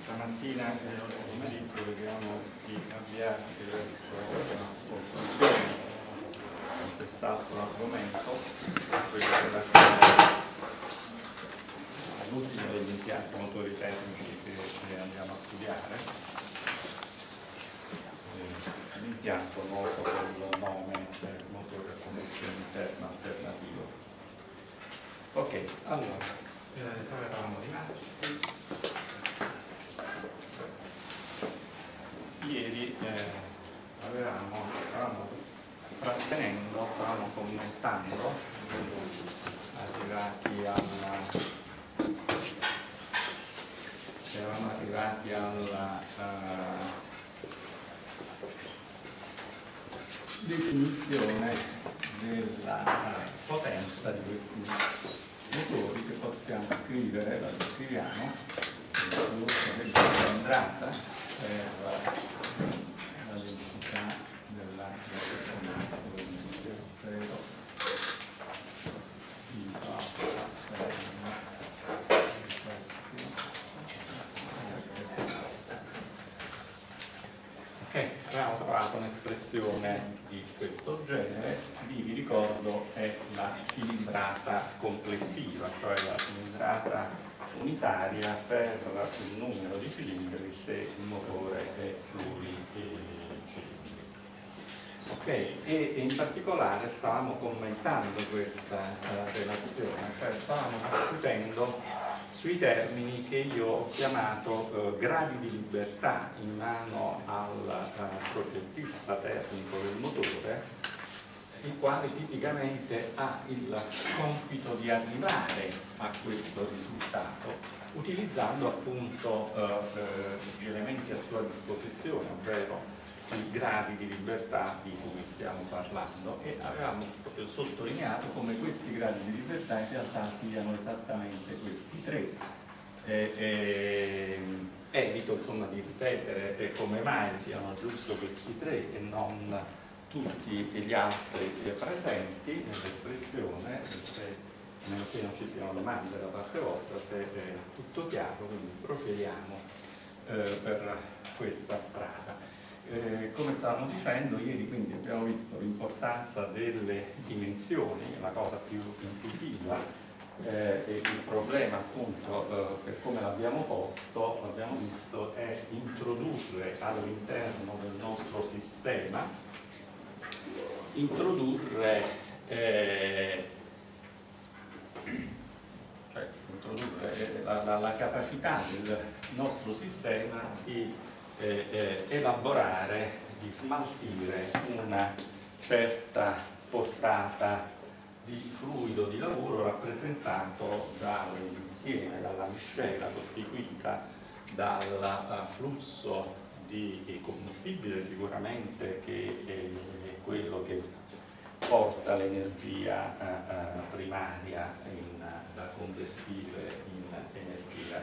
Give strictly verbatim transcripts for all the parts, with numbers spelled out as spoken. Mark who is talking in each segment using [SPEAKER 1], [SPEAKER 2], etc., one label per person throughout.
[SPEAKER 1] stamattina e oggi pomeriggio vediamo di avviarci verso una conclusione di quest'altro argomento, quello relativo all'ultimo degli impianti motori termici che andiamo a studiare, l'impianto noto col nome motore a combustione interna alternativo. Ok, allora, eh, dove eravamo rimasti? Ieri eh, avevamo, stavamo trattenendo, stavamo commentando, arrivati alla, eravamo arrivati alla uh, definizione della uh, potenza di questi motori che possiamo scrivere, la descriviamo, del cilindrata per la densità della ok, abbiamo trovato un'espressione di questo genere, lì vi ricordo è la cilindrata complessiva, cioè la cilindrata unitaria per il numero di cilindri se il motore è pluricilindrico. Ok, e in particolare stavamo commentando questa uh, relazione, cioè stavamo discutendo sui termini che io ho chiamato uh, gradi di libertà in mano al uh, progettista tecnico del motore, il quale tipicamente ha il compito di arrivare a questo risultato utilizzando appunto eh, eh, gli elementi a sua disposizione, ovvero i gradi di libertà di cui stiamo parlando, e avevamo proprio sottolineato come questi gradi di libertà in realtà siano esattamente questi tre. E, e, evito insomma di ripetere come mai siano giusto questi tre e non tutti gli altri presenti nell'espressione, se meno che non ci siano domande da parte vostra, se è tutto chiaro, quindi procediamo eh, per questa strada. Eh, come stavamo dicendo ieri, quindi abbiamo visto l'importanza delle dimensioni, la cosa più intuitiva, eh, e il problema appunto eh, per come l'abbiamo posto, l'abbiamo visto, è introdurre all'interno del nostro sistema introdurre, eh, cioè introdurre la, la, la capacità del nostro sistema di eh, eh, elaborare, di smaltire una certa portata di fluido di lavoro rappresentato dall'insieme, dalla miscela costituita dal uh, flusso di combustibile sicuramente, che è quello che porta l'energia uh, uh, primaria in, uh, da convertire in energia,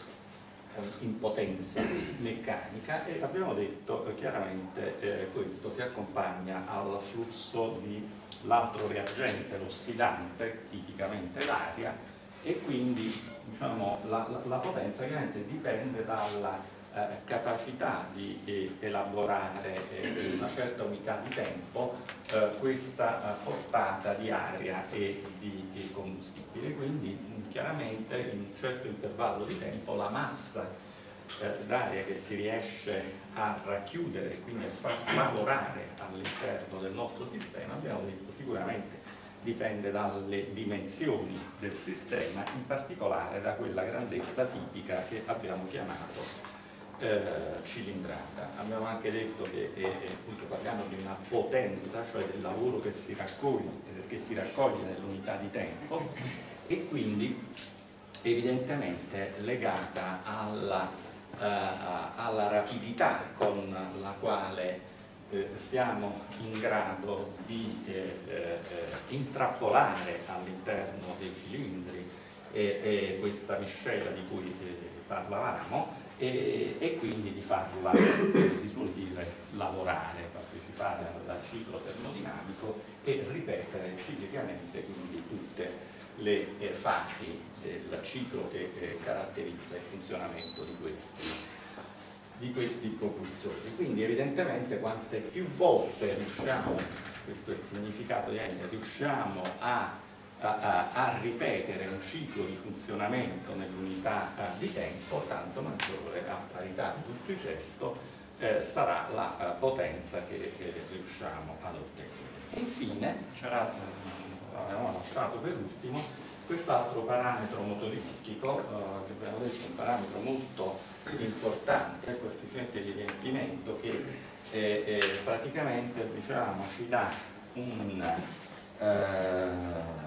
[SPEAKER 1] in potenza meccanica, e abbiamo detto eh, chiaramente eh, questo si accompagna al flusso di l'altro reagente, l'ossidante, tipicamente l'aria, e quindi diciamo, la, la, la potenza chiaramente dipende dalla Eh, capacità di eh, elaborare eh, in una certa unità di tempo eh, questa eh, portata di aria e di, di combustibile. Quindi mh, chiaramente in un certo intervallo di tempo la massa eh, d'aria che si riesce a racchiudere e quindi a far lavorare all'interno del nostro sistema, abbiamo detto sicuramente dipende dalle dimensioni del sistema, in particolare da quella grandezza tipica che abbiamo chiamato Eh, cilindrata. Abbiamo anche detto che eh, appunto parliamo di una potenza, cioè del lavoro che si raccoglie, che si raccoglie nell'unità di tempo, e quindi evidentemente legata alla, eh, alla rapidità con la quale eh, siamo in grado di eh, eh, intrappolare all'interno dei cilindri eh, eh, questa miscela di cui eh, parlavamo, E, e quindi di farla, come si suol dire, lavorare, partecipare al ciclo termodinamico e ripetere ciclicamente quindi tutte le eh, fasi del ciclo che eh, caratterizza il funzionamento di questi di questi propulsori. Quindi evidentemente quante più volte riusciamo, questo è il significato di N, riusciamo a A, a, a ripetere un ciclo di funzionamento nell'unità di tempo, tanto maggiore, a parità di tutto il resto, eh, sarà la uh, potenza che eh, riusciamo ad ottenere. E infine, c'era, eh, avevamo lasciato per ultimo, quest'altro parametro motoristico, eh, che abbiamo detto è un parametro molto importante, il coefficiente di riempimento, che eh, eh, praticamente diciamo, ci dà un... Eh,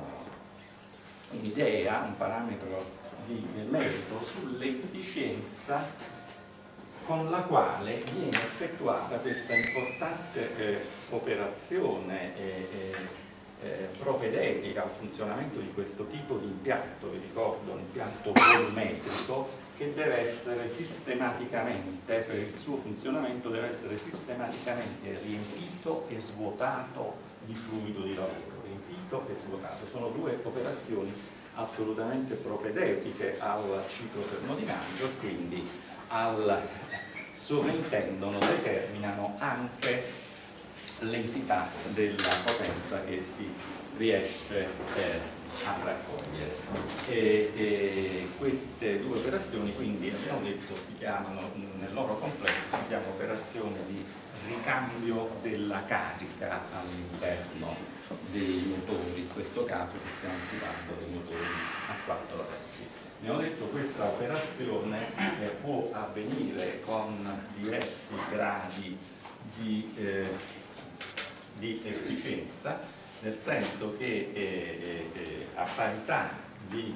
[SPEAKER 1] un'idea, un parametro di merito sull'efficienza con la quale viene effettuata questa importante eh, operazione eh, eh, propedeutica al funzionamento di questo tipo di impianto. Vi ricordo, un impianto volumetrico che deve essere sistematicamente, per il suo funzionamento, deve essere sistematicamente riempito e svuotato di fluido di lavoro. E svuotato. Sono due operazioni assolutamente propedeutiche al ciclo termodinamico e quindi al sovrintendono, determinano anche l'entità della potenza che si riesce eh, a raccogliere. E, e queste due operazioni, quindi abbiamo detto, si chiamano, nel loro complesso si chiama operazione di ricambio della carica all'interno dei motori, in questo caso che stiamo occupando dei motori a quattro rotazioni. Abbiamo detto che questa operazione eh, può avvenire con diversi gradi di, eh, di efficienza, nel senso che eh, eh, a parità di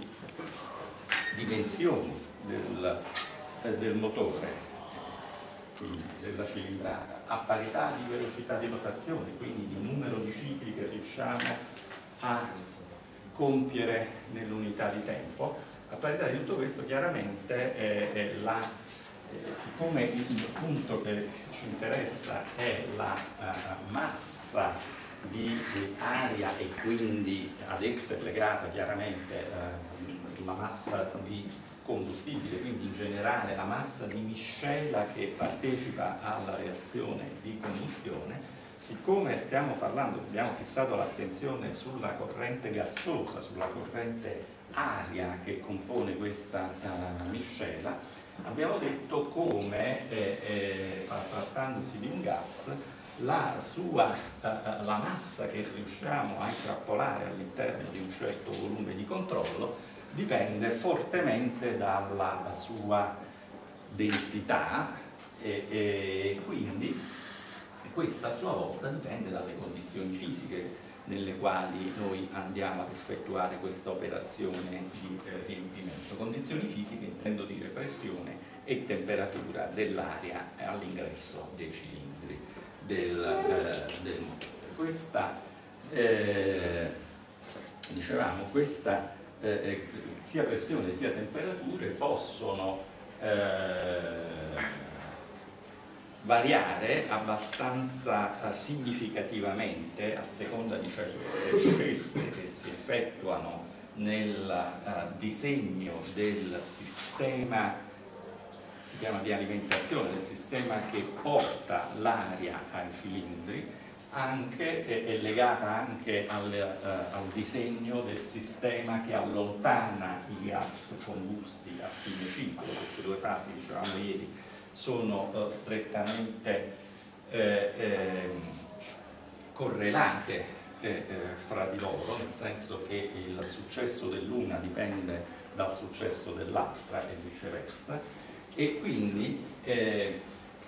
[SPEAKER 1] dimensioni del, eh, del motore, quindi della cilindrata, a parità di velocità di rotazione, quindi di numero di cicli che riusciamo a compiere nell'unità di tempo, a parità di tutto questo chiaramente eh, eh, la, eh, siccome il punto che ci interessa è la uh, massa di, di aria e quindi ad essa è legata chiaramente uh, la massa di combustibile, quindi in generale la massa di miscela che partecipa alla reazione di combustione, siccome stiamo parlando, abbiamo fissato l'attenzione sulla corrente gassosa, sulla corrente aria che compone questa uh, miscela, abbiamo detto come, eh, eh, trattandosi di un gas, la, sua, uh, la massa che riusciamo a intrappolare all'interno di un certo volume di controllo dipende fortemente dalla sua densità e, e quindi questa a sua volta dipende dalle condizioni fisiche nelle quali noi andiamo ad effettuare questa operazione di eh, riempimento. Condizioni fisiche intendo dire pressione e temperatura dell'aria all'ingresso dei cilindri del, eh, del motore. Questa, eh, dicevamo, questa Eh, sia pressione sia temperature possono eh, variare abbastanza eh, significativamente a seconda di certe scelte che si effettuano nel eh, disegno del sistema, si chiama di alimentazione, del sistema che porta l'aria ai cilindri, anche, è, è legata anche al, uh, al disegno del sistema che allontana i gas combusti a fine ciclo. Queste due fasi, dicevamo ieri, sono uh, strettamente eh, eh, correlate eh, eh, fra di loro, nel senso che il successo dell'una dipende dal successo dell'altra e viceversa, e quindi, eh,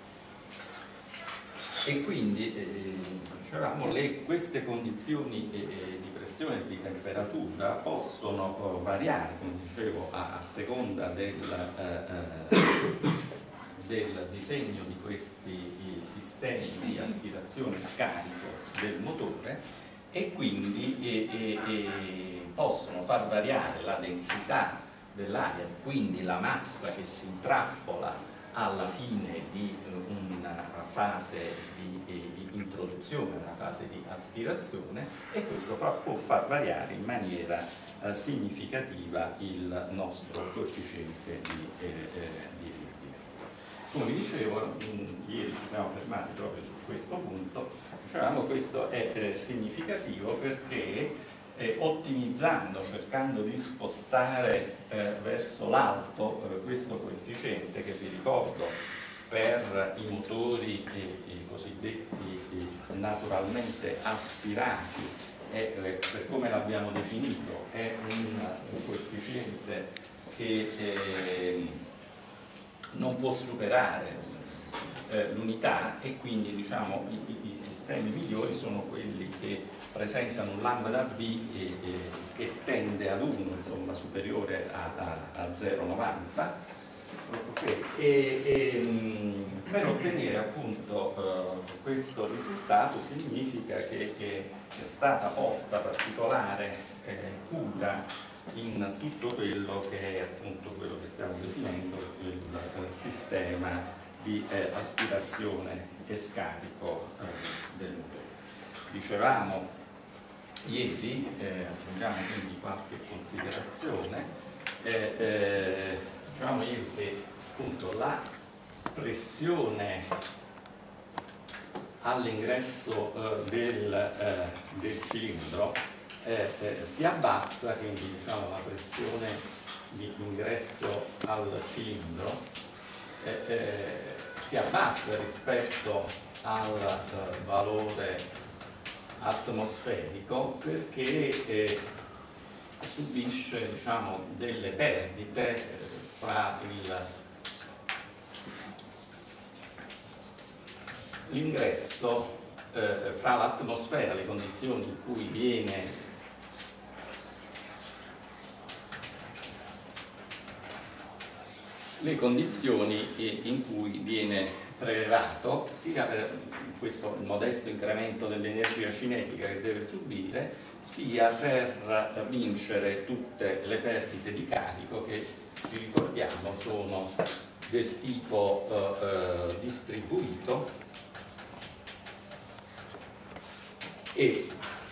[SPEAKER 1] e quindi eh, dicevamo, le, queste condizioni eh, di pressione e di temperatura possono oh, variare, come dicevo, a, a seconda del, eh, del disegno di questi sistemi di aspirazione e scarico del motore, e quindi eh, eh, possono far variare la densità dell'aria, quindi la massa che si intrappola alla fine di una fase di, di introduzione, una fase di aspirazione, e questo fa, può far variare in maniera eh, significativa il nostro coefficiente di, eh, eh, di riempimento. come vi dicevo, mh, ieri ci siamo fermati proprio su questo punto, dicevamo questo è eh, significativo perché eh, ottimizzando, cercando di spostare eh, verso l'alto eh, questo coefficiente che vi ricordo per i motori eh, i cosiddetti eh, naturalmente aspirati e eh, per come l'abbiamo definito è un, un coefficiente che eh, non può superare eh, l'unità e quindi diciamo i, i, i sistemi migliori sono quelli che presentano un lambda B e, e, che tende ad uno, insomma superiore a, a, a zero virgola novanta. Okay. E, e, mh, per ottenere appunto uh, questo risultato significa che, che è stata posta particolare eh, cura in tutto quello che è appunto quello che stiamo definendo il, il sistema di eh, aspirazione e scarico eh, del motore. Dicevamo ieri, eh, aggiungiamo quindi qualche considerazione, eh, eh, dicevamo ieri che appunto la pressione all'ingresso eh, del, eh, del cilindro eh, eh, si abbassa, quindi diciamo la pressione di ingresso al cilindro eh, eh, si abbassa rispetto al eh, valore atmosferico perché eh, subisce diciamo delle perdite eh, fra l'ingresso eh, fra l'atmosfera, le condizioni in cui viene le condizioni in cui viene prelevato sia per questo modesto incremento dell'energia cinetica che deve subire, sia per vincere tutte le perdite di carico che, vi ricordiamo, sono del tipo eh, eh, distribuito e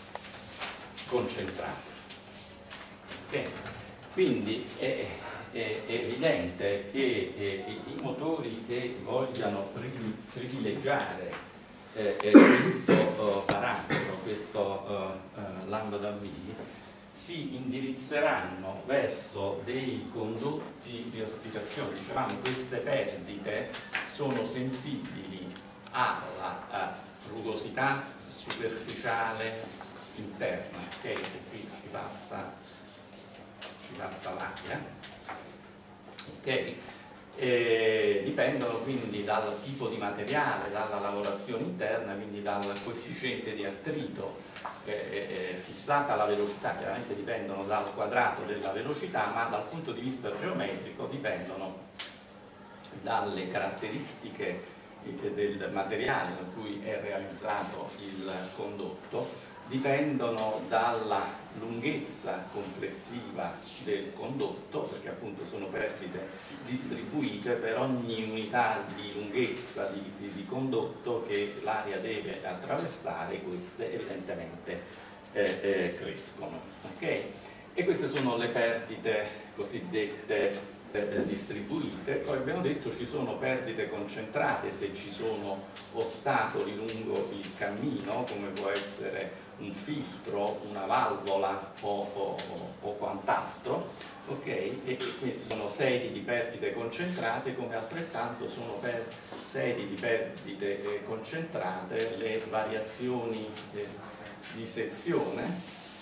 [SPEAKER 1] concentrato. Okay. Quindi è è evidente che eh, i motori che vogliano privilegiare eh, questo uh, parametro, questo uh, uh, lambda B, si indirizzeranno verso dei condotti di aspirazione. Dicevamo, queste perdite sono sensibili alla uh, rugosità superficiale interna, che okay? Qui ci passa, ci passa l'aria. Okay. Eh, dipendono quindi dal tipo di materiale, dalla lavorazione interna, quindi dal coefficiente di attrito, eh, eh, fissata la velocità, chiaramente dipendono dal quadrato della velocità, ma dal punto di vista geometrico dipendono dalle caratteristiche del materiale in cui è realizzato il condotto, dipendono dalla lunghezza complessiva del condotto, perché appunto sono perdite distribuite per ogni unità di lunghezza di, di, di condotto che l'aria deve attraversare, queste evidentemente eh, eh, crescono. Okay? E queste sono le perdite cosiddette eh, distribuite. Poi abbiamo detto ci sono perdite concentrate se ci sono ostacoli lungo il cammino, come può essere un filtro, una valvola o, o, o quant'altro, okay? E quindi sono sedi di perdite concentrate, come altrettanto sono per sedi di perdite eh, concentrate le variazioni eh, di sezione.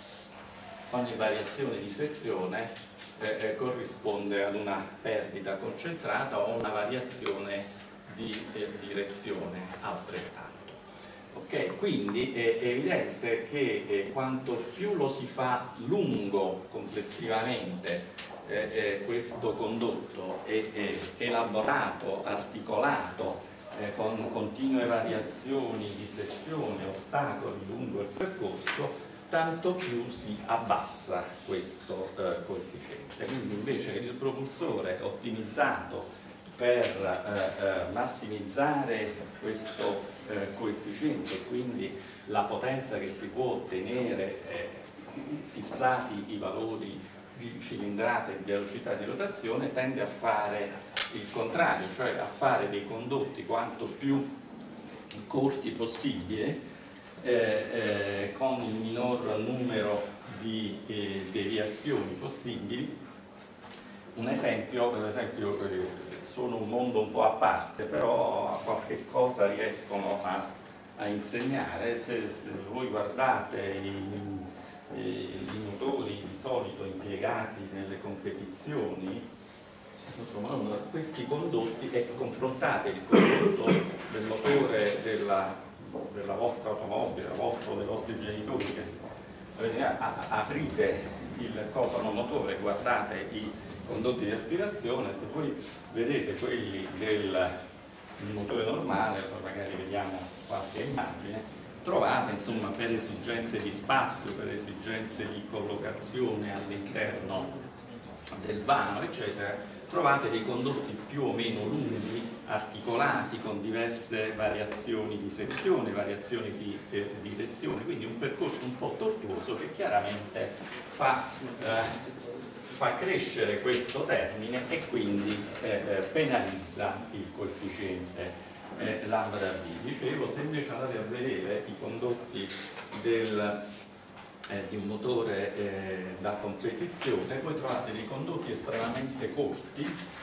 [SPEAKER 1] Ogni variazione di sezione eh, eh, corrisponde ad una perdita concentrata o una variazione di eh, direzione altrettanto. Okay, quindi è evidente che eh, quanto più lo si fa lungo complessivamente eh, eh, questo condotto è, è elaborato, articolato, eh, con continue variazioni di sezione, ostacoli lungo il percorso, tanto più si abbassa questo eh, coefficiente. Quindi invece il propulsore ottimizzato per eh, eh, massimizzare questo eh, coefficiente, quindi la potenza che si può ottenere eh, fissati i valori di cilindrata e velocità di rotazione, tende a fare il contrario, cioè a fare dei condotti quanto più corti possibile, eh, eh, con il minor numero di eh, deviazioni possibili. Un esempio, per esempio, eh, sono un mondo un po' a parte, però a qualche cosa riescono a, a insegnare. Se, se voi guardate i, i, i motori di solito impiegati nelle competizioni, insomma, questi condotti, e confrontate il condotto del motore della, della vostra automobile, della vostra o dei vostri genitori, che a, a, aprite il cofano motore, guardate i condotti di aspirazione, se voi vedete quelli del motore normale, poi magari vediamo qualche immagine, trovate insomma per esigenze di spazio, per esigenze di collocazione all'interno del vano, eccetera, trovate dei condotti più o meno lunghi, articolati, con diverse variazioni di sezione, variazioni di eh, direzione, quindi un percorso un po' tortuoso che chiaramente fa, eh, fa crescere questo termine e quindi eh, penalizza il coefficiente eh, lambda V. Dicevo, se invece andate a vedere i condotti del Eh, di un motore eh, da competizione, poi trovate dei condotti estremamente corti,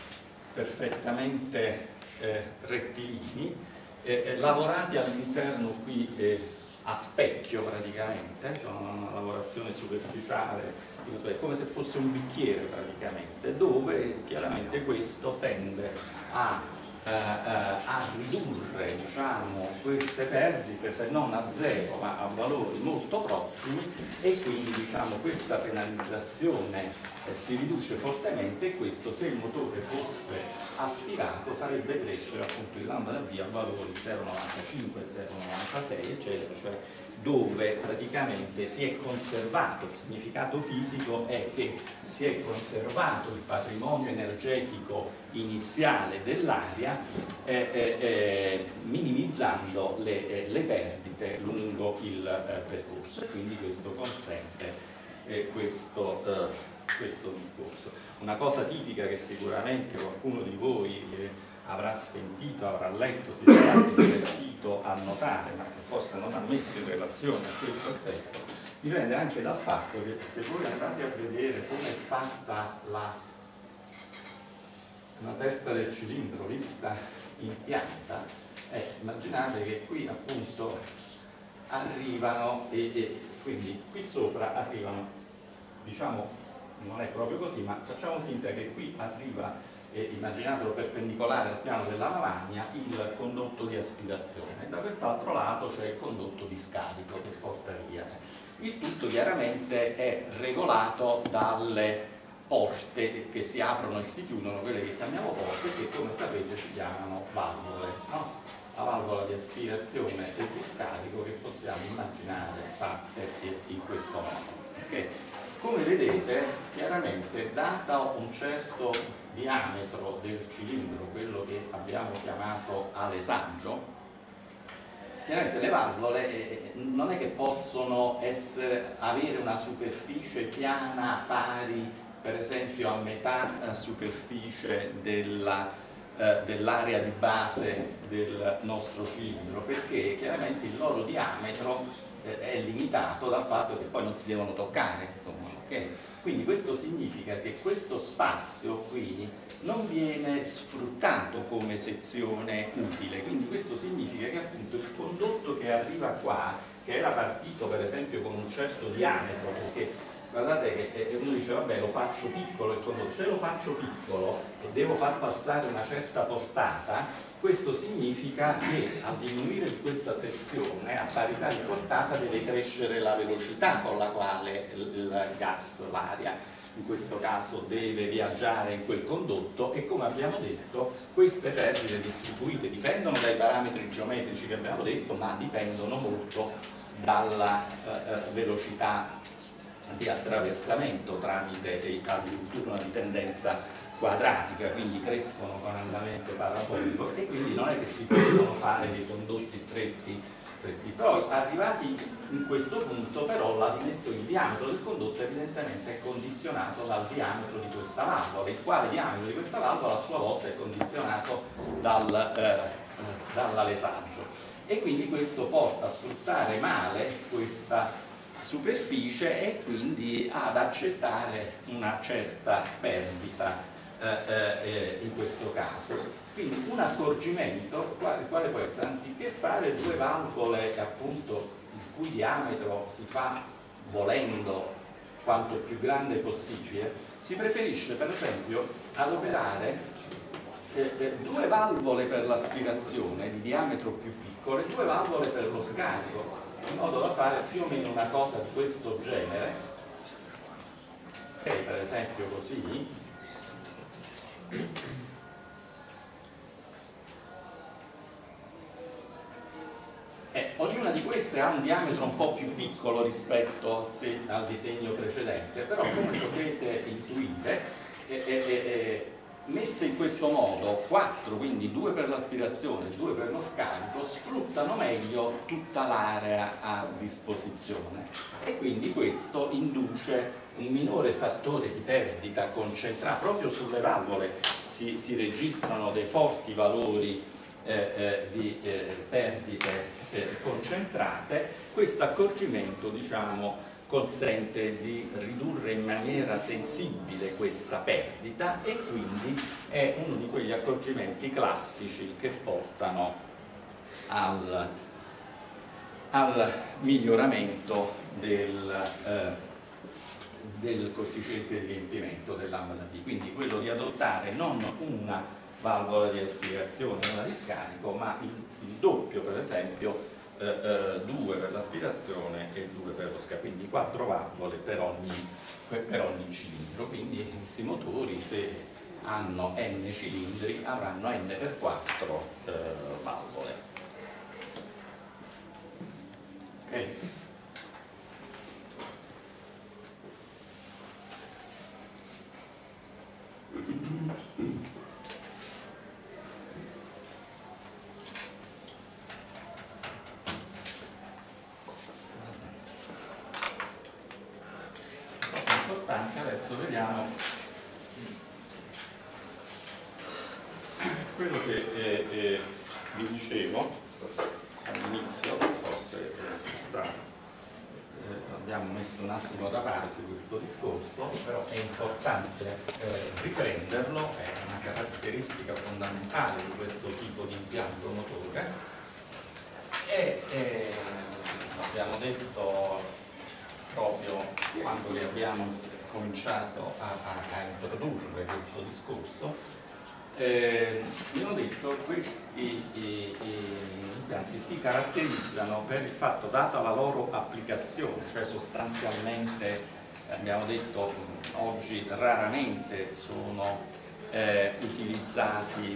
[SPEAKER 1] perfettamente eh, rettilini, eh, eh, lavorati all'interno qui eh, a specchio praticamente, con una lavorazione superficiale, come se fosse un bicchiere praticamente, dove chiaramente questo tende a Eh, eh, a ridurre, diciamo, queste perdite, se non a zero ma a valori molto prossimi, e quindi, diciamo, questa penalizzazione eh, si riduce fortemente, e questo, se il motore fosse aspirato, farebbe crescere appunto il lambda V a valori zero virgola novantacinque, zero virgola novantasei eccetera, cioè dove praticamente si è conservato, il significato fisico è che si è conservato il patrimonio energetico iniziale dell'aria, eh, eh, eh, minimizzando le, eh, le perdite lungo il eh, percorso, e quindi questo consente eh, questo, eh, questo discorso. Una cosa tipica che sicuramente qualcuno di voi eh, avrà sentito, avrà letto, si sarà divertito a notare, ma che forse non ha messo in relazione a questo aspetto, dipende anche dal fatto che se voi andate a vedere come è fatta la, la testa del cilindro vista in pianta, eh, immaginate che qui appunto arrivano, e, e quindi qui sopra arrivano, diciamo, non è proprio così, ma facciamo finta che qui arriva, e immaginatelo perpendicolare al piano della lavagna, il condotto di aspirazione, e da quest'altro lato c'è il condotto di scarico che porta via. Il tutto chiaramente è regolato dalle porte che si aprono e si chiudono, quelle che chiamiamo porte, che come sapete si chiamano valvole, no? La valvola di aspirazione e di scarico, che possiamo immaginare fatte in questo modo. Okay? Come vedete, chiaramente, dato un certo diametro del cilindro, quello che abbiamo chiamato alesaggio, chiaramente le valvole eh, non è che possono essere, avere una superficie piana pari, per esempio, a metà eh, superficie della, eh, dell'area di base del nostro cilindro, perché chiaramente il loro diametro eh, è limitato dal fatto che poi non si devono toccare, insomma, ok? Quindi questo significa che questo spazio qui non viene sfruttato come sezione utile, quindi questo significa che appunto il condotto che arriva qua, che era partito per esempio con un certo diametro, perché guardate che uno dice vabbè, lo faccio piccolo il condotto, se lo faccio piccolo e devo far passare una certa portata, questo significa che a diminuire questa sezione a parità di portata deve crescere la velocità con la quale il gas, l'aria in questo caso, deve viaggiare in quel condotto, e come abbiamo detto queste perdite distribuite dipendono dai parametri geometrici che abbiamo detto, ma dipendono molto dalla eh, velocità di attraversamento tramite addirittura una tendenza quadratica, quindi crescono con andamento parabolico, e quindi non è che si possono fare dei condotti stretti Però arrivati in questo punto, però, la dimensione, il diametro del condotto evidentemente è condizionato dal diametro di questa valvola, il quale diametro di questa valvola a sua volta è condizionato dal, eh, dall'alesaggio, e quindi questo porta a sfruttare male questa superficie e quindi ad accettare una certa perdita eh, eh, in questo caso. Quindi un accorgimento quale, quale può essere? Anziché fare due valvole appunto il cui diametro si fa volendo quanto più grande possibile, si preferisce per esempio adoperare eh, eh, due valvole per l'aspirazione di diametro più piccolo e due valvole per lo scarico, in modo da fare più o meno una cosa di questo genere, e per esempio così. Eh, ognuna di queste ha un diametro un po' più piccolo rispetto al, al disegno precedente, però come potete intuire, eh, eh, eh, messe in questo modo, quattro, quindi due per l'aspirazione e due per lo scarico, sfruttano meglio tutta l'area a disposizione, e quindi questo induce un minore fattore di perdita concentrata. Proprio sulle valvole si, si registrano dei forti valori Eh, eh, di eh, perdite eh, concentrate. Questo accorgimento, diciamo, consente di ridurre in maniera sensibile questa perdita, e quindi è uno di quegli accorgimenti classici che portano al, al miglioramento del, eh, del coefficiente di riempimento del lambda D. Quindi quello di adottare non una valvola di aspirazione e una di scarico, ma il, il doppio, per esempio, eh, eh, due per l'aspirazione e due per lo scarico, quindi quattro valvole per ogni, per ogni cilindro. Quindi questi motori, se hanno n cilindri, avranno n per quattro eh, valvole. Ok? Adesso vediamo quello che eh, eh, vi dicevo all'inizio, forse eh, ci sta, eh, abbiamo messo un attimo da parte questo discorso, però è importante eh, riprenderlo, è una caratteristica fondamentale di questo tipo di impianto motore, e eh, abbiamo detto proprio quando li abbiamo cominciato a, a, a introdurre questo discorso, eh, abbiamo detto che questi eh, eh, impianti si caratterizzano per il fatto, data la loro applicazione, cioè sostanzialmente abbiamo detto oggi raramente sono eh, utilizzati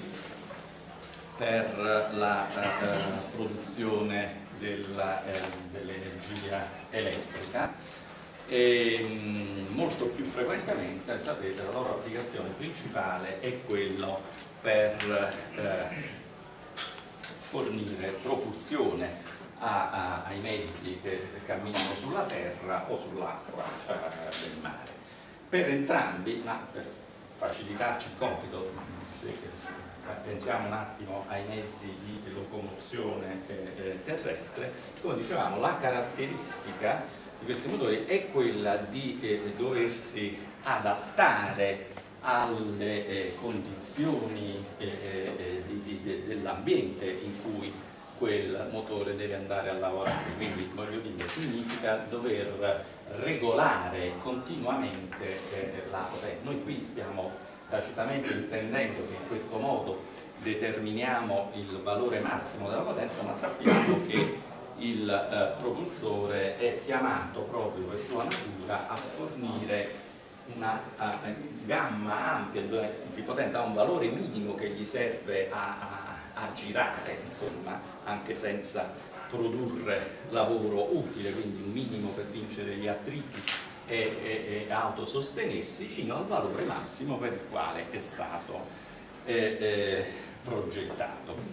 [SPEAKER 1] per la eh, produzione della, eh, dell'energia elettrica. E mh, molto più frequentemente, sapete, la loro applicazione principale è quello per eh, fornire propulsione a, a, ai mezzi che camminano sulla terra o sull'acqua eh, del mare. Per entrambi, ma per facilitarci il compito, se pensiamo un attimo ai mezzi di locomozione eh, terrestre, come dicevamo, la caratteristica di questi motori è quella di eh, doversi adattare alle eh, condizioni eh, eh, di, di, dell'ambiente in cui quel motore deve andare a lavorare. Quindi, voglio dire, significa dover regolare continuamente eh, la potenza. Noi qui stiamo tacitamente intendendo che in questo modo determiniamo il valore massimo della potenza, ma sappiamo che il eh, propulsore è chiamato proprio per sua natura a fornire una a, gamma ampia di potenza, ha un valore minimo che gli serve a, a, a girare, insomma, anche senza produrre lavoro utile, quindi un minimo per vincere gli attriti e, e, e autosostenersi, fino al valore massimo per il quale è stato eh, eh, progettato.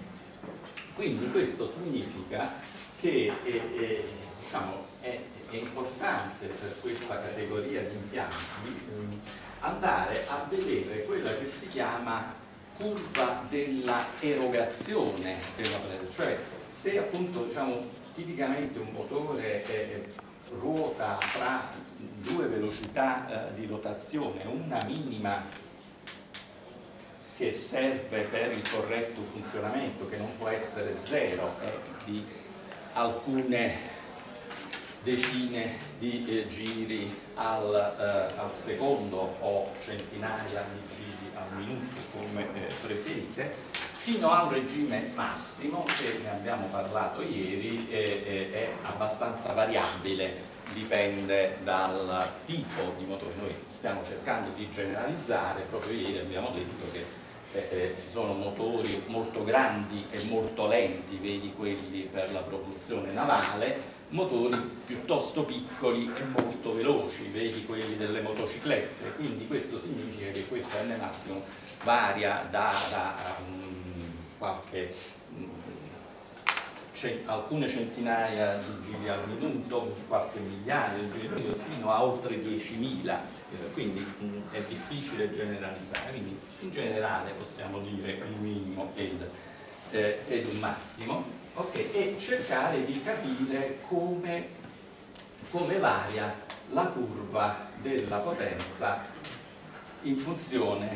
[SPEAKER 1] Quindi questo significa che eh, eh, diciamo, è, è importante per questa categoria di impianti eh, andare a vedere quella che si chiama curva della erogazione della potenza, cioè se appunto diciamo, tipicamente un motore eh, ruota fra due velocità eh, di rotazione, una minima che serve per il corretto funzionamento, che non può essere zero, è di alcune decine di eh, giri al, eh, al secondo o centinaia di giri al minuto, come eh, preferite, fino a un regime massimo che ne abbiamo parlato ieri, eh, eh, è abbastanza variabile, dipende dal tipo di motore. Noi stiamo cercando di generalizzare, proprio ieri abbiamo detto che Eh, eh, ci sono motori molto grandi e molto lenti, vedi quelli per la propulsione navale, motori piuttosto piccoli e molto veloci, vedi quelli delle motociclette, quindi questo significa che questo N massimo varia da, da um, qualche um, alcune centinaia di giri al minuto, qualche migliaia di giri al minuto, fino a oltre diecimila, quindi mh, è difficile generalizzare, quindi in generale possiamo dire un minimo ed, eh, ed un massimo, okay? E cercare di capire come, come varia la curva della potenza in funzione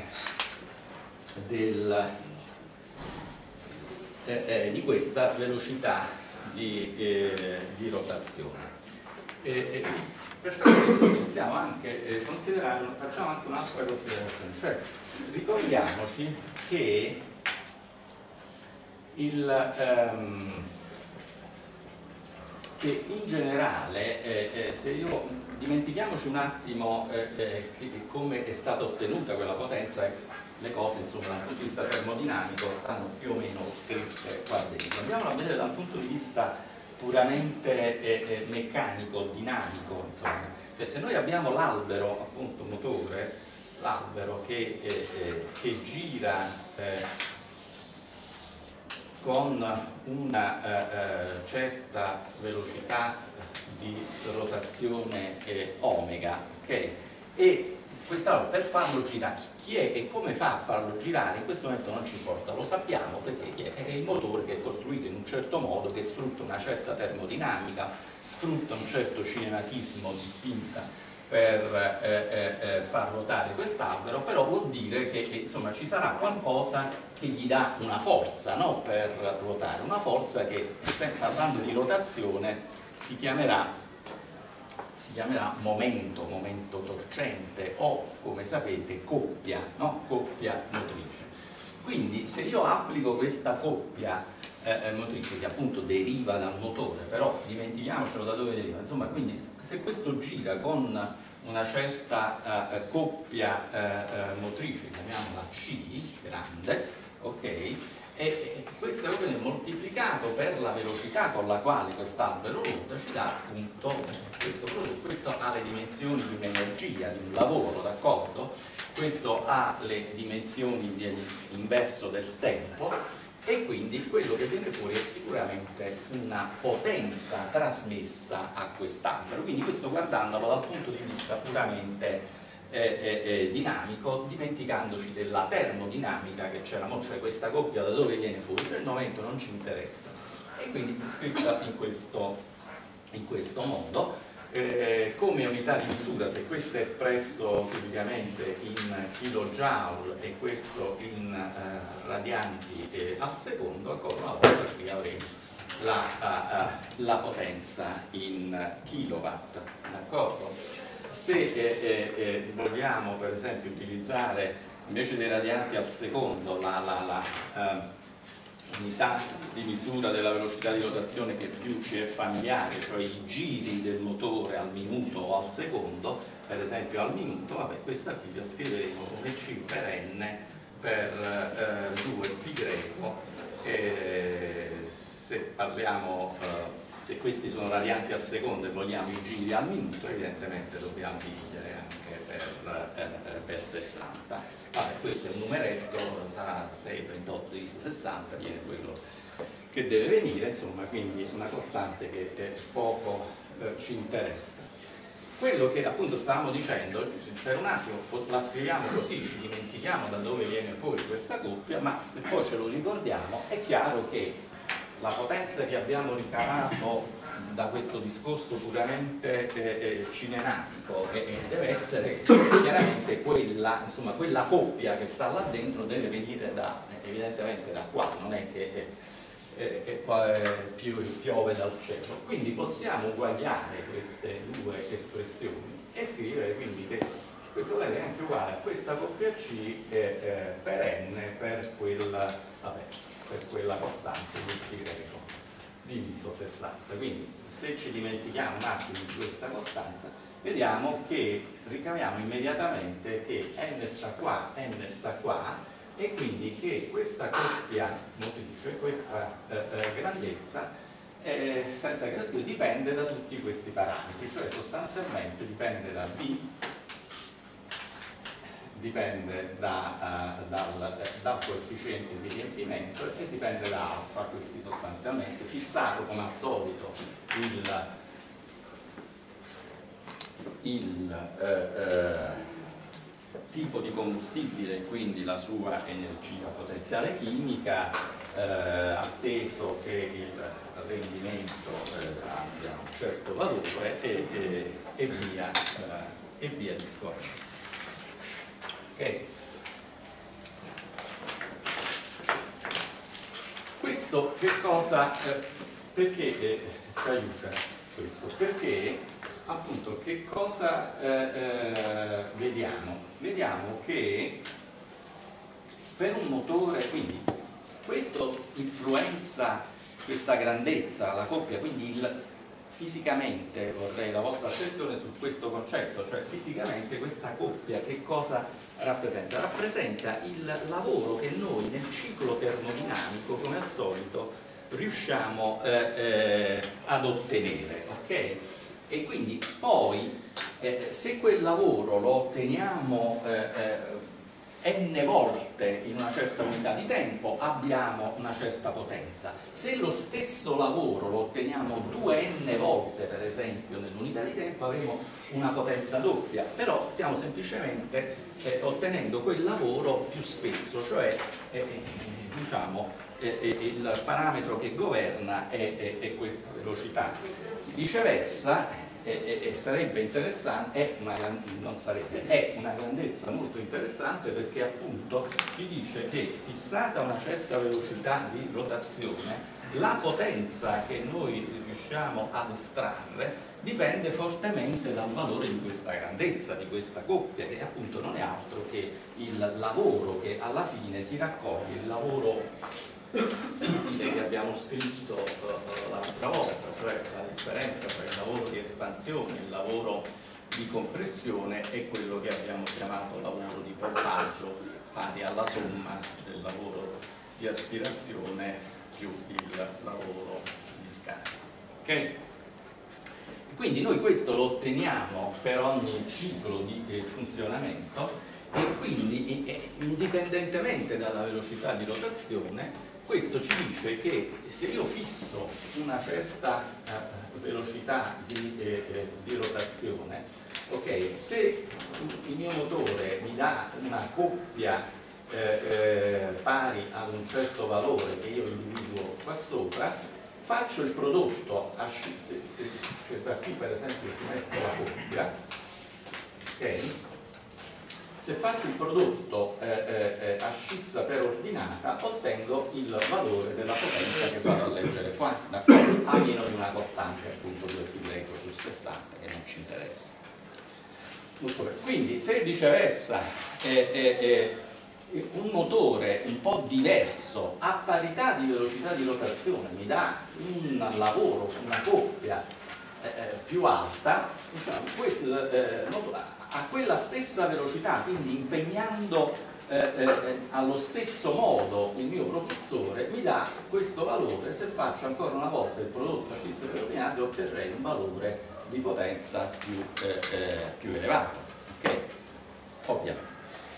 [SPEAKER 1] del Eh, eh, di questa velocità di, eh, di rotazione. Eh, eh, per fare questo possiamo anche eh, considerare, facciamo anche un'altra considerazione, cioè ricordiamoci che il ehm, che in generale eh, eh, se io dimentichiamoci un attimo eh, eh, come è stata ottenuta quella potenza, le cose insomma dal punto di vista termodinamico stanno più o meno scritte qua dentro. Andiamola a vedere dal punto di vista puramente eh, eh, meccanico, dinamico, insomma. Cioè, se noi abbiamo l'albero appunto motore, l'albero che, eh, eh, che gira eh, con una eh, eh, certa velocità di rotazione eh, omega, ok? E questa per farlo girare, chi è e come fa a farlo girare in questo momento non ci importa, lo sappiamo perché è il motore che è costruito in un certo modo, che sfrutta una certa termodinamica, sfrutta un certo cinematismo di spinta per eh, eh, far ruotare quest'albero, però vuol dire che insomma ci sarà qualcosa che gli dà una forza, no? Per ruotare, una forza che, sempre parlando di rotazione, si chiamerà si chiamerà momento, momento torcente o, come sapete, coppia, no? Coppia motrice. Quindi se io applico questa coppia eh, motrice che appunto deriva dal motore, però dimentichiamocelo da dove deriva, insomma, quindi se questo gira con una certa eh, coppia eh, eh, motrice, chiamiamola C, grande, ok? E questo è moltiplicato per la velocità con la quale quest'albero ruota, ci dà appunto questo prodotto. Questo ha le dimensioni di un'energia, di un lavoro, d'accordo? Questo ha le dimensioni dell'inverso del tempo e quindi quello che viene fuori è sicuramente una potenza trasmessa a quest'albero. Quindi questo guardandolo dal punto di vista puramente Eh, eh, eh, dinamico, dimenticandoci della termodinamica che c'era, cioè questa coppia da dove viene fuori, per il momento non ci interessa, e quindi è scritta in questo, in questo modo. Eh, come unità di misura, se questo è espresso tipicamente in kilojoule e questo in eh, radianti eh, al secondo, ancora una volta qui avremo la, uh, uh, la potenza in kilowatt, d'accordo? Se eh, eh, eh, vogliamo per esempio utilizzare invece dei radianti al secondo la, la, la eh, unità di misura della velocità di rotazione che più ci è familiare, cioè i giri del motore al minuto o al secondo, per esempio al minuto, vabbè, questa qui la scriveremo come C per N per eh, due pi greco, eh, se parliamo eh, se questi sono radianti al secondo e vogliamo i giri al minuto, evidentemente dobbiamo dividere anche per, eh, per sessanta. vabbè, questo è un numeretto, sarà sei, ventotto diviso sessanta, viene quello che deve venire, insomma, quindi una costante che eh, poco eh, ci interessa. Quello che appunto stavamo dicendo, per un attimo la scriviamo così, ci dimentichiamo da dove viene fuori questa coppia, ma se poi ce lo ricordiamo è chiaro che la potenza che abbiamo ricavato da questo discorso puramente eh, eh, cinematico eh, eh, deve essere chiaramente quella, insomma, quella coppia che sta là dentro deve venire da, evidentemente da qua, non è che eh, eh, eh, qua, eh, più, piove dal cielo. Quindi possiamo uguagliare queste due espressioni e scrivere quindi che questo è anche uguale a questa coppia C eh, eh, per n per quella, vabbè, per quella costante del pi greco diviso sessanta. Quindi se ci dimentichiamo un attimo di questa costanza, vediamo che ricaviamo immediatamente che n sta qua, n sta qua, e quindi che questa coppia motrice, questa eh, eh, grandezza, eh, senza che la scriva, dipende da tutti questi parametri, cioè sostanzialmente dipende da B, dipende da, uh, dal, dal coefficiente di riempimento e dipende da alfa, questi sostanzialmente, fissato come al solito il, il eh, eh, tipo di combustibile, quindi la sua energia potenziale chimica, eh, atteso che il rendimento eh, abbia un certo valore e, e, e, via, eh, e via discorrendo. Okay. Questo che cosa, eh, perché eh, ci aiuta questo? Perché appunto che cosa eh, eh, vediamo? Vediamo che per un motore, quindi questo influenza questa grandezza, la coppia, quindi il fisicamente vorrei la vostra attenzione su questo concetto, cioè fisicamente questa coppia che cosa rappresenta? Rappresenta il lavoro che noi nel ciclo termodinamico, come al solito, riusciamo eh, eh, ad ottenere, ok? E quindi poi eh, se quel lavoro lo otteniamo eh, eh, n volte in una certa unità di tempo, abbiamo una certa potenza. Se lo stesso lavoro lo otteniamo due n volte, per esempio, nell'unità di tempo, avremo una potenza doppia, però stiamo semplicemente eh, ottenendo quel lavoro più spesso, cioè eh, diciamo eh, eh, il parametro che governa è, è, è questa velocità. Viceversa, E, e, e sarebbe interessante, è una, non sarebbe, è una grandezza molto interessante, perché appunto ci dice che fissata una certa velocità di rotazione, la potenza che noi riusciamo ad estrarre dipende fortemente dal valore di questa grandezza, di questa coppia, che appunto non è altro che il lavoro che alla fine si raccoglie, il lavoro utile che abbiamo scritto uh, l'altra volta, cioè la differenza tra il lavoro di espansione e il lavoro di compressione è quello che abbiamo chiamato lavoro di pompaggio, pari alla somma del lavoro di aspirazione più il lavoro di scarico. Ok? Quindi noi questo lo otteniamo per ogni ciclo di eh, funzionamento, e quindi eh, indipendentemente dalla velocità di rotazione, questo ci dice che se io fisso una certa eh, velocità di, eh, eh, di rotazione, ok, se il mio motore mi dà una coppia eh, eh, pari ad un certo valore che io individuo qua sopra, faccio il prodotto, a, se, se, se da qui per esempio si mette la coppia, ok? Se faccio il prodotto eh, eh, a scissa per ordinata, ottengo il valore della potenza che vado a leggere qua, d'accordo? A meno di una costante, appunto due pi greco su sessanta, che non ci interessa. Quindi se viceversa eh, eh, eh, un motore un po' diverso a parità di velocità di rotazione mi dà un lavoro, una coppia eh, più alta, diciamo, questo eh, a quella stessa velocità, quindi impegnando eh, eh, allo stesso modo il mio propulsore, mi dà questo valore. Se faccio ancora una volta il prodotto a scissa per ordinate, otterrei un valore di potenza più, eh, eh, più elevato, ok? Ovviamente.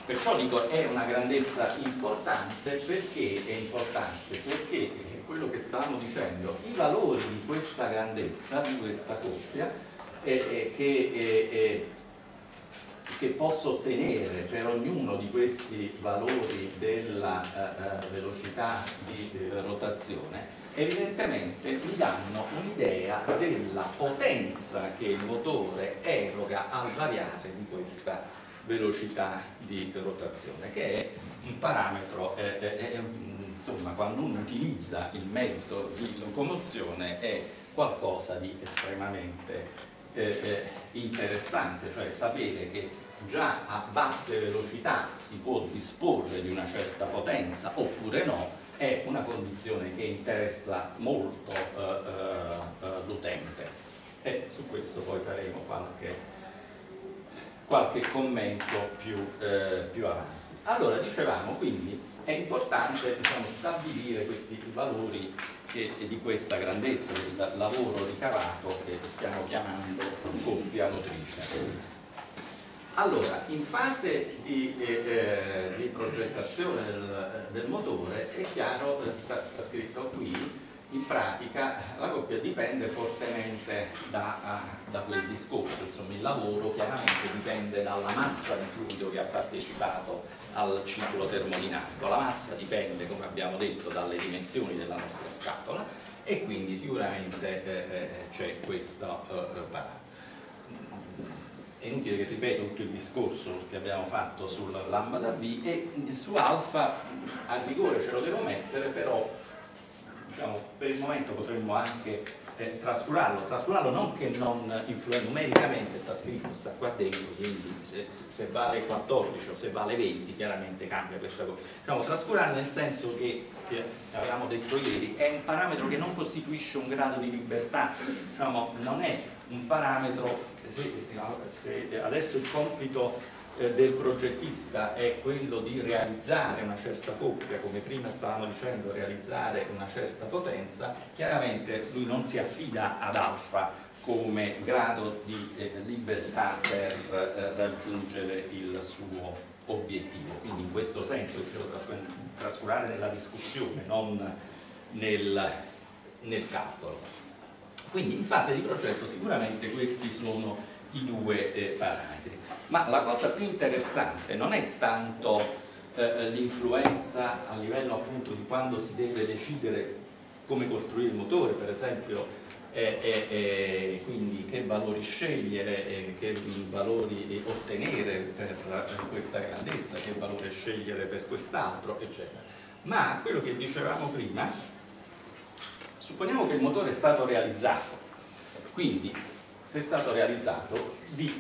[SPEAKER 1] Perciò dico è una grandezza importante. Perché è importante? Perché quello che stavamo dicendo, i valori di questa grandezza, di questa coppia, eh, eh, che, eh, eh, che posso ottenere per ognuno di questi valori della eh, velocità di eh, rotazione, evidentemente mi danno un'idea della potenza che il motore eroga al variare di questa velocità di rotazione, che è un parametro, eh, eh, eh, insomma, quando uno utilizza il mezzo di locomozione è qualcosa di estremamente eh, eh, interessante, cioè sapere che già a basse velocità si può disporre di una certa potenza oppure no, è una condizione che interessa molto eh, eh, l'utente, e su questo poi faremo qualche, qualche commento più, eh, più avanti. Allora, dicevamo, quindi è importante, diciamo, stabilire questi valori che, di questa grandezza del lavoro ricavato che stiamo chiamando coppia motrice. Allora, in fase di, eh, di progettazione del, del motore è chiaro, sta, sta scritto qui, in pratica la coppia dipende fortemente da, da quel discorso, insomma il lavoro chiaramente dipende dalla massa di fluido che ha partecipato al ciclo termodinamico, la massa dipende, come abbiamo detto, dalle dimensioni della nostra scatola e quindi sicuramente eh, c'è questo eh, parametro. È inutile che ripeto tutto il discorso che abbiamo fatto sul lambda V, e su alfa a rigore ce lo devo mettere, però diciamo, per il momento potremmo anche eh, trascurarlo, trascurarlo non che non influenza, numericamente sta scritto, sta qua dentro, quindi se, se vale quattordici o se vale venti chiaramente cambia questa cosa. Diciamo, trascurare nel senso che, che avevamo detto ieri, è un parametro che non costituisce un grado di libertà, diciamo, non è un parametro. Se, se adesso il compito eh, del progettista è quello di realizzare una certa coppia, come prima stavamo dicendo, realizzare una certa potenza, chiaramente lui non si affida ad alfa come grado di eh, libertà per eh, raggiungere il suo obiettivo. Quindi in questo senso ce lo trascurare nella discussione, non nel, nel calcolo. Quindi in fase di progetto sicuramente questi sono i due eh, parametri, ma la cosa più interessante non è tanto eh, l'influenza a livello appunto di quando si deve decidere come costruire il motore, per esempio, eh, eh, eh, quindi che valori scegliere, eh, che valori ottenere per questa grandezza, che valore scegliere per quest'altro, eccetera. Ma quello che dicevamo prima, supponiamo che il motore è stato realizzato, quindi se è stato realizzato V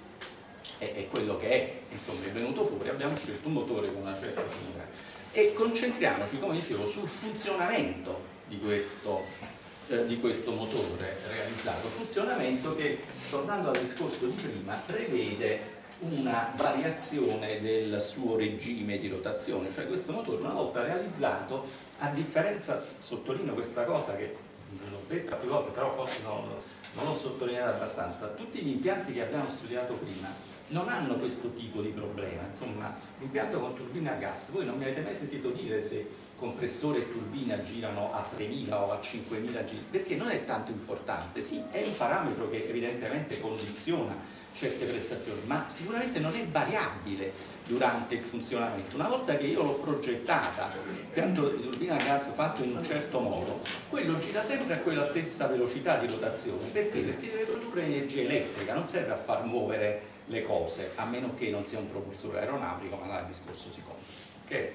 [SPEAKER 1] è, è quello che è, insomma è venuto fuori, abbiamo scelto un motore con una certa cilindrata e concentriamoci, come dicevo, sul funzionamento di questo, eh, di questo motore realizzato, funzionamento che, tornando al discorso di prima, prevede una variazione del suo regime di rotazione, cioè questo motore una volta realizzato, a differenza, sottolineo questa cosa che l'ho detta più volte, però forse non, non l'ho sottolineata abbastanza, tutti gli impianti che abbiamo studiato prima non hanno questo tipo di problema, insomma l'impianto con turbina a gas, voi non mi avete mai sentito dire se compressore e turbina girano a tremila o a cinquemila giri, perché non è tanto importante, sì è un parametro che evidentemente condiziona certe prestazioni, ma sicuramente non è variabile durante il funzionamento. Una volta che io l'ho progettata, l'impianto di turbina a gas fatto in un certo modo, quello gira sempre a quella stessa velocità di rotazione. Perché? Perché deve produrre energia elettrica, non serve a far muovere le cose, a meno che non sia un propulsore aeronautico, ma là il discorso si compra. Okay?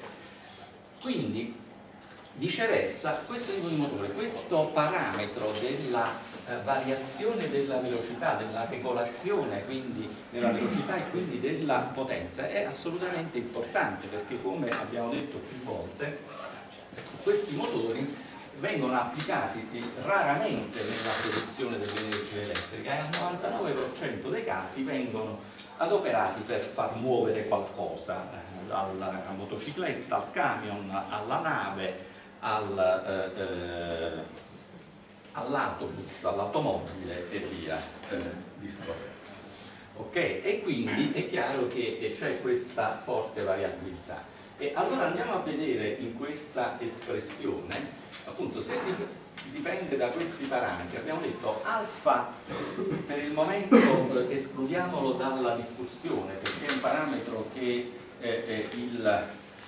[SPEAKER 1] Quindi, viceversa, questo tipo di motore, questo parametro della eh, variazione della velocità, della regolazione quindi della velocità e quindi della potenza è assolutamente importante, perché come abbiamo detto più volte questi motori vengono applicati raramente nella produzione dell'energia elettrica e al novantanove per cento dei casi vengono adoperati per far muovere qualcosa, eh, dalla motocicletta al camion, alla nave, al, eh, eh, all'autobus, all'automobile e via eh, discorrendo. ok? E quindi è chiaro che c'è questa forte variabilità. E allora andiamo a vedere in questa espressione, appunto, se dipende da questi parametri. Abbiamo detto alfa per il momento escludiamolo dalla discussione, perché è un parametro che eh, eh, il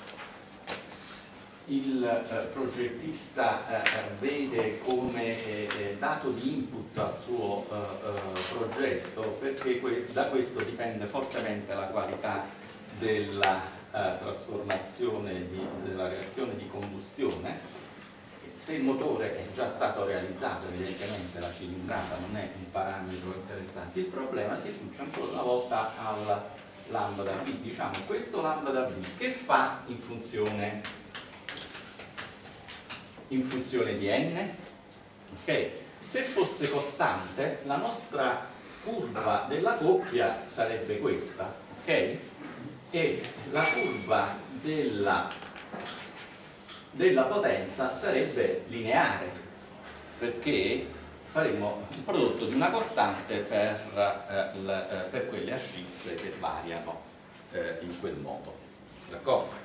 [SPEAKER 1] il eh, progettista eh, vede come eh, dato di input al suo eh, eh, progetto, perché que da questo dipende fortemente la qualità della eh, trasformazione di, della reazione di combustione. Se il motore è già stato realizzato, evidentemente la cilindrata non è un parametro interessante. Il problema si riduce ancora una volta al lambda V. Diciamo, questo lambda V che fa in funzione in funzione di n, ok? Se fosse costante, la nostra curva della coppia sarebbe questa, ok? E la curva della, della potenza sarebbe lineare, perché faremo il prodotto di una costante per, eh, l, eh, per quelle ascisse che variano eh, in quel modo, d'accordo?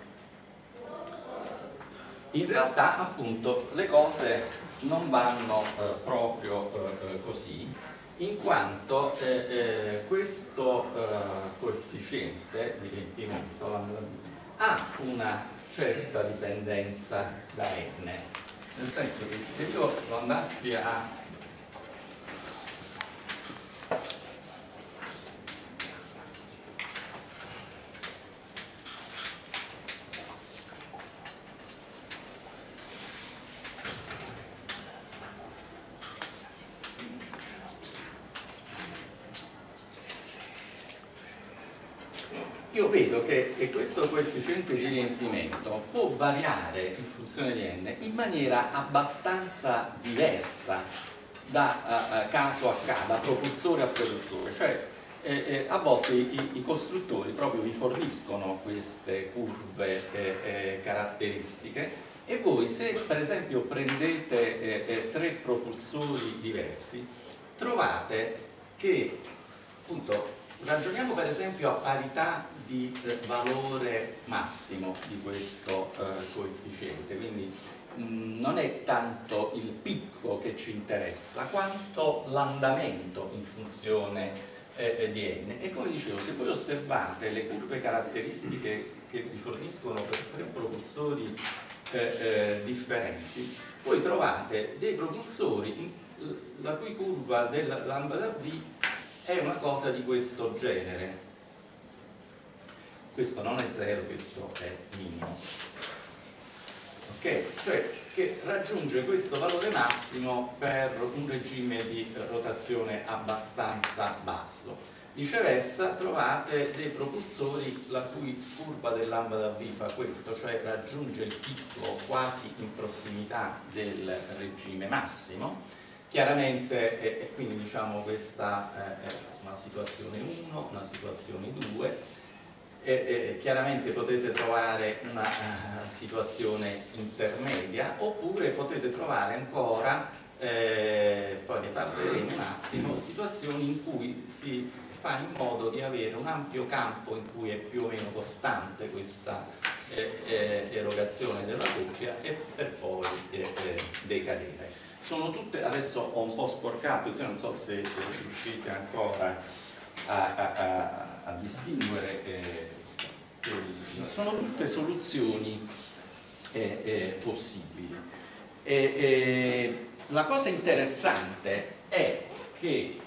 [SPEAKER 1] In realtà, appunto, le cose non vanno eh, proprio eh, così, in quanto eh, eh, questo eh, coefficiente di riempimento ha una certa dipendenza da n, nel senso che se io lo andassi a io vedo che, che questo coefficiente di riempimento può variare in funzione di n in maniera abbastanza diversa da uh, caso a caso, da propulsore a propulsore, cioè eh, eh, a volte i, i costruttori proprio vi forniscono queste curve eh, eh, caratteristiche, e voi, se per esempio prendete eh, eh, tre propulsori diversi, trovate che, appunto, ragioniamo per esempio a parità di eh, valore massimo di questo eh, coefficiente, quindi mh, non è tanto il picco che ci interessa quanto l'andamento in funzione eh, di n. E come dicevo, se voi osservate le curve caratteristiche che vi forniscono per tre propulsori eh, eh, differenti, voi trovate dei propulsori la cui curva del lambda V è una cosa di questo genere. Questo non è zero, questo è minimo, ok? Cioè che raggiunge questo valore massimo per un regime di rotazione abbastanza basso. Viceversa trovate dei propulsori la cui curva del lambda V fa questo, cioè raggiunge il picco quasi in prossimità del regime massimo. Chiaramente, e eh, quindi diciamo questa eh, è una situazione uno, una situazione due, e, eh, chiaramente potete trovare una uh, situazione intermedia, oppure potete trovare ancora, eh, poi ne parleremo un attimo, situazioni in cui si fa in modo di avere un ampio campo in cui è più o meno costante questa eh, eh, erogazione della coppia, e per poi eh, eh, decadere. Sono tutte, adesso ho un po' sporcato, non so se riuscite ancora a, a, a, a distinguere, eh, eh, sono tutte soluzioni eh, eh, possibili. E, eh, la cosa interessante è che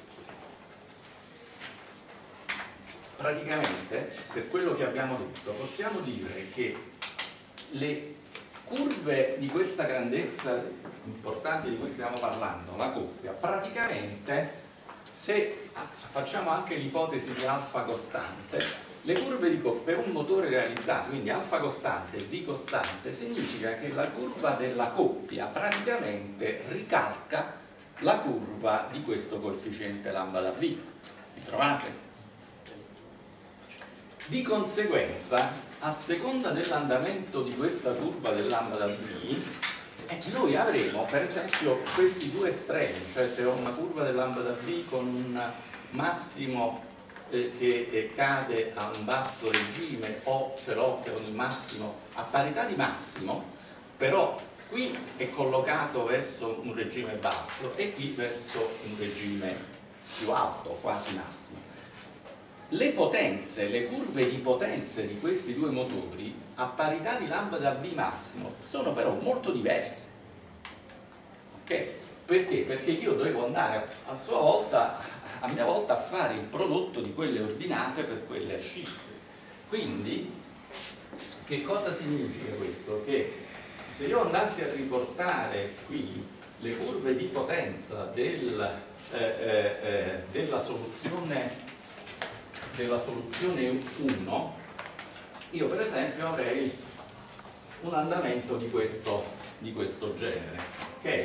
[SPEAKER 1] praticamente, per quello che abbiamo detto, possiamo dire che le curve di questa grandezza importante di cui stiamo parlando, la coppia, praticamente, se facciamo anche l'ipotesi di alfa costante, le curve di coppia per un motore realizzato, quindi alfa costante e V costante, significa che la curva della coppia praticamente ricalca la curva di questo coefficiente lambda V. Vi trovate? Di conseguenza, a seconda dell'andamento di questa curva del lambda V, eh, noi avremo per esempio questi due estremi, cioè se ho una curva del lambda V con un massimo eh, che eh, cade a un basso regime o ce l'ho con il massimo a parità di massimo, però qui è collocato verso un regime basso e qui verso un regime più alto, quasi massimo. Le potenze, le curve di potenze di questi due motori a parità di lambda V massimo sono però molto diverse. Ok? Perché? Perché io devo andare a sua volta, a mia volta, a fare il prodotto di quelle ordinate per quelle ascisse. Quindi, che cosa significa questo? Che se io andassi a riportare qui le curve di potenza del, eh, eh, eh, della soluzione della soluzione uno, io per esempio avrei un andamento di questo, di questo genere, ok?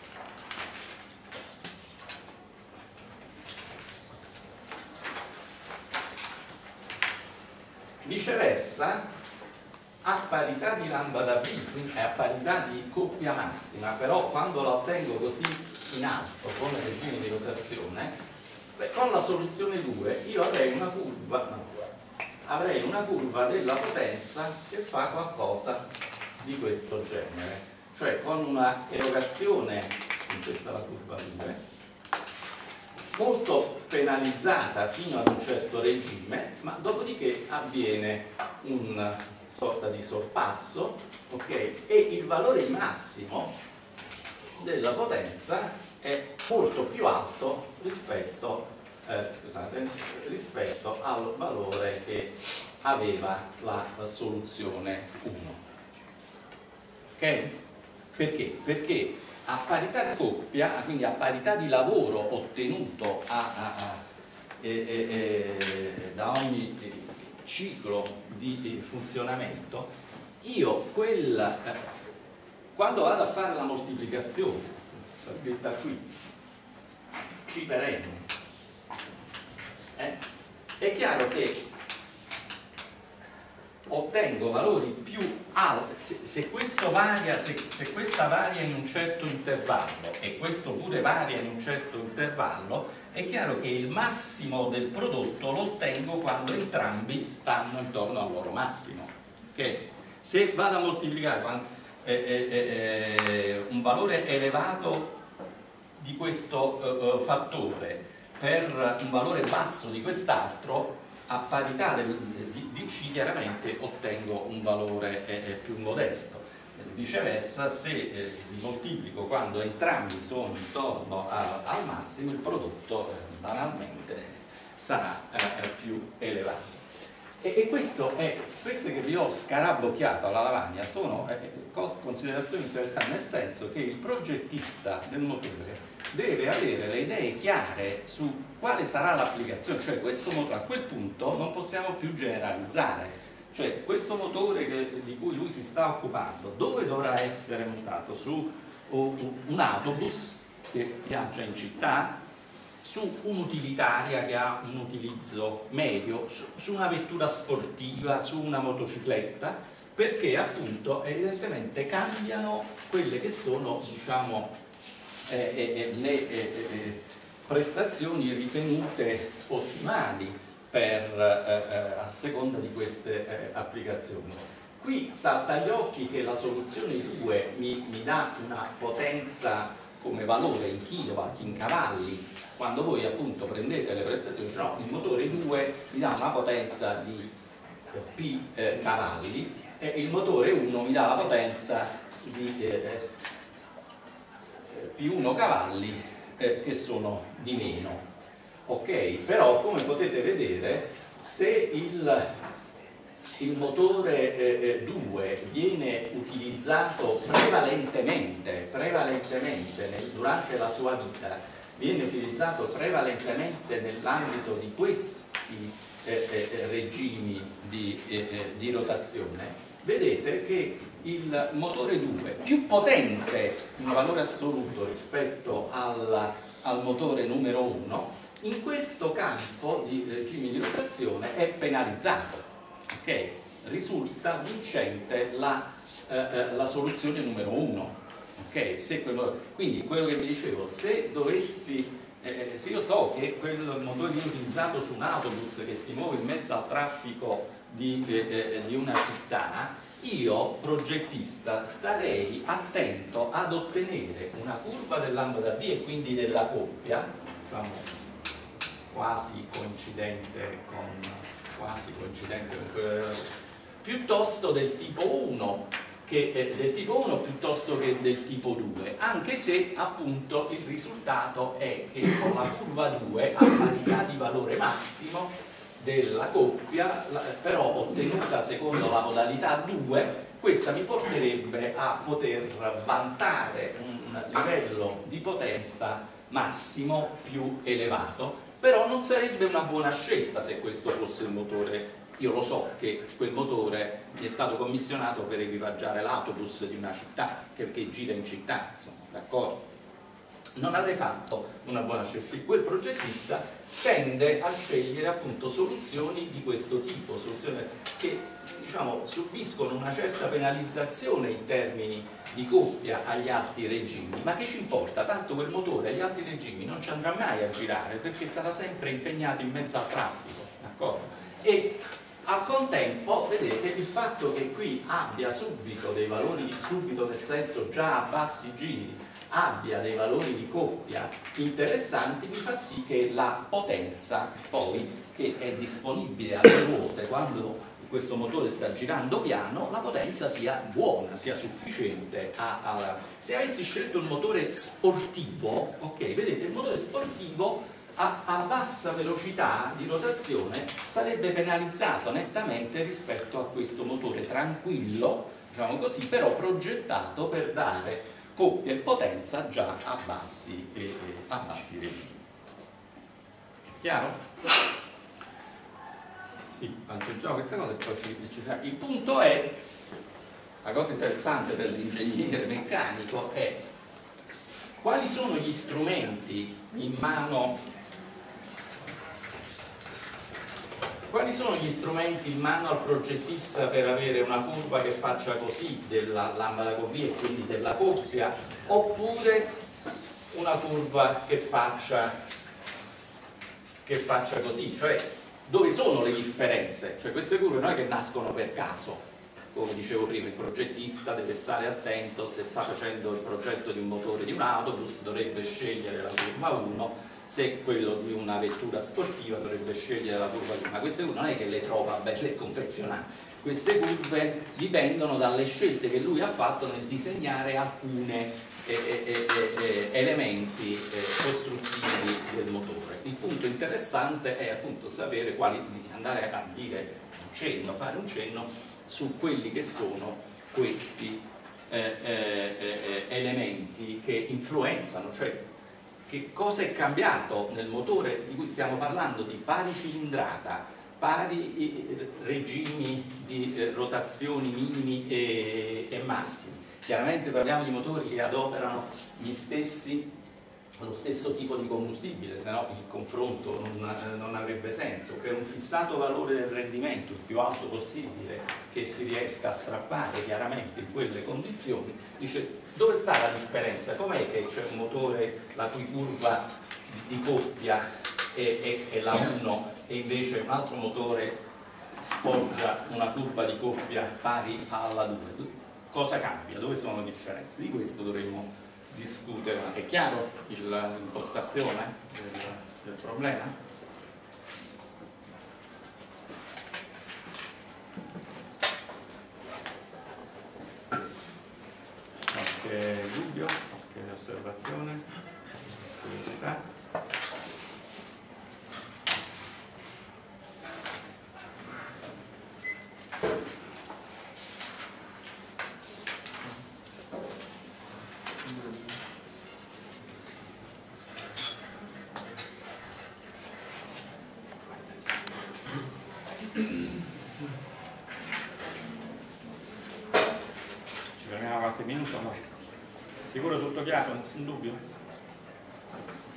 [SPEAKER 1] Viceversa, a parità di lambda V, quindi a parità di coppia massima, però quando la ottengo così in alto con il regime di rotazione, beh, con la soluzione due io avrei una curva, no, avrei una curva della potenza che fa qualcosa di questo genere, cioè con una erogazione, questa è la curva due, molto penalizzata fino ad un certo regime, ma dopodiché avviene una sorta di sorpasso, ok? E il valore massimo della potenza è molto più alto rispetto, eh, scusate, rispetto al valore che aveva la, la soluzione uno. Ok? Perché? Perché a parità di coppia, quindi a parità di lavoro ottenuto a, a, a, eh, eh, da ogni ciclo di funzionamento, io quel, eh, quando vado a fare la moltiplicazione, sta scritta qui, C per N, eh, è chiaro che ottengo valori più alti. Se, se questo varia, se, se questa varia in un certo intervallo e questo pure varia in un certo intervallo, è chiaro che il massimo del prodotto lo ottengo quando entrambi stanno intorno al loro massimo. Okay? Se vado a moltiplicare eh, eh, eh, un valore elevato di questo eh, fattore per un valore basso di quest'altro, a parità del, di, di C chiaramente ottengo un valore eh, più modesto. Viceversa, se eh, li moltiplico quando entrambi sono intorno a, al massimo, il prodotto eh, banalmente sarà eh, più elevato. E, e questo è, queste che vi ho scarabocchiato alla lavagna sono eh, considerazioni interessanti, nel senso che il progettista del motore deve avere le idee chiare su quale sarà l'applicazione, cioè questo motore a quel punto non possiamo più generalizzare. Cioè questo motore che, di cui lui si sta occupando, dove dovrà essere montato? Su un autobus che viaggia in città, su un'utilitaria che ha un utilizzo medio, su, su una vettura sportiva, su una motocicletta, perché appunto evidentemente cambiano quelle che sono, diciamo, eh, eh, le eh, eh, prestazioni ritenute ottimali per, eh, a seconda di queste eh, applicazioni. Qui salta agli occhi che la soluzione due mi, mi dà una potenza come valore in kilowatt, in cavalli. Quando voi appunto prendete le prestazioni, cioè no, il motore due mi dà una potenza di P eh, cavalli e il motore uno mi dà la potenza di eh, P uno cavalli eh, che sono di meno. Ok, però come potete vedere, se il, il motore eh, due viene utilizzato prevalentemente, prevalentemente nel, durante la sua vita, viene utilizzato prevalentemente nell'ambito di questi eh, eh, regimi di, eh, di rotazione, vedete che il motore due, più potente in valore assoluto rispetto al, al motore numero uno, in questo campo di regimi di rotazione è penalizzato, ok? Risulta vincente la, eh, la soluzione numero uno, ok? Se quello, quindi quello che vi dicevo, se dovessi eh, se io so che quel motore viene utilizzato su un autobus che si muove in mezzo al traffico di, eh, di una città, io, progettista, starei attento ad ottenere una curva del lambda V e quindi della coppia, diciamo quasi coincidente con, quasi coincidente con quella, piuttosto del tipo uno, che, eh, del tipo uno piuttosto che del tipo due, anche se appunto il risultato è che con la curva due, a parità di valore massimo della coppia, però ottenuta secondo la modalità due, questa mi porterebbe a poter vantare un livello di potenza massimo più elevato, però non sarebbe una buona scelta se questo fosse il motore. Io lo so che quel motore mi è stato commissionato per equipaggiare l'autobus di una città che, che gira in città, insomma, d'accordo? Non avrei fatto una buona scelta. Quel progettista tende a scegliere appunto soluzioni di questo tipo, soluzioni che diciamo subiscono una certa penalizzazione in termini di coppia agli altri regimi, ma che ci importa? Tanto quel motore agli altri regimi non ci andrà mai a girare perché sarà sempre impegnato in mezzo al traffico, d'accordo? E al contempo, vedete, il fatto che qui abbia subito dei valori, subito nel senso già a bassi giri, abbia dei valori di coppia interessanti, mi fa sì che la potenza poi che è disponibile alle ruote quando questo motore sta girando piano, la potenza sia buona, sia sufficiente a, a... Se avessi scelto il motore sportivo, ok, vedete, il motore sportivo a, a bassa velocità di rotazione sarebbe penalizzato nettamente rispetto a questo motore tranquillo, diciamo così, però progettato per dare coppia e potenza già a bassi, eh, a bassi regimi. Chiaro? Sì, facciamo queste cose e poi ci, ci... Il punto è, la cosa interessante per l'ingegnere meccanico è quali sono gli strumenti in mano Quali sono gli strumenti in mano al progettista per avere una curva che faccia così della lambda con V e quindi della coppia, oppure una curva che faccia, che faccia così? Cioè, dove sono le differenze? Cioè, queste curve non è che nascono per caso, come dicevo prima, il progettista deve stare attento, se sta facendo il progetto di un motore di un autobus dovrebbe scegliere la curva uno, se quello di una vettura sportiva dovrebbe scegliere la curva due, ma queste curve non è che le trova belle e confezionate, queste curve dipendono dalle scelte che lui ha fatto nel disegnare alcuni eh, eh, eh, eh, elementi eh, costruttivi del motore. Il punto interessante è appunto sapere quali, andare a dire un cenno, fare un cenno su quelli che sono questi eh, eh, eh, elementi che influenzano, cioè che cosa è cambiato nel motore di cui stiamo parlando, di pari cilindrata, pari regimi di eh, rotazioni minimi e, e massimi. Chiaramente parliamo di motori che adoperano gli stessi, lo stesso tipo di combustibile, se no il confronto non, non avrebbe senso. Per un fissato valore del rendimento, il più alto possibile, che si riesca a strappare chiaramente in quelle condizioni, dice dove sta la differenza? Com'è che c'è un motore la cui curva di coppia è, è, è la uno e invece un altro motore sfoggia una curva di coppia pari alla due? Cosa cambia? Dove sono le differenze? Di questo dovremmo discutere. È chiaro l'impostazione del, del problema? Qualche dubbio? Qualche osservazione? Curiosità? Ci fermiamo qualche minuto? No? Sicuro tutto chiaro? Nessun dubbio?